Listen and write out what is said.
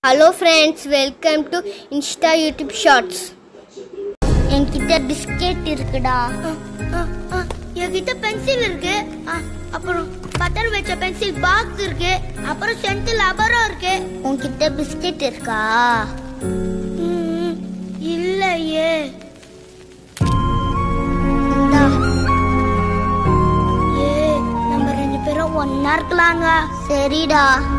Hello friends, welcome to Insta YouTube Shorts. என்கிட்ட biscuit இருக்குடா. என்கிட்ட பென்சில் இருக்கு. அப்புறம் பட்டர் வச்ச பென்சில் பாக்ஸ் இருக்கு. அப்புறம் சென்ட் லப்பரும் இருக்கு. உன்கிட்ட பிஸ்கெட் இருக்கா? இல்லையே. நம்ம ரெண்டு பேரும் ஒன்னா இருக்கலாங்க. சரிடா.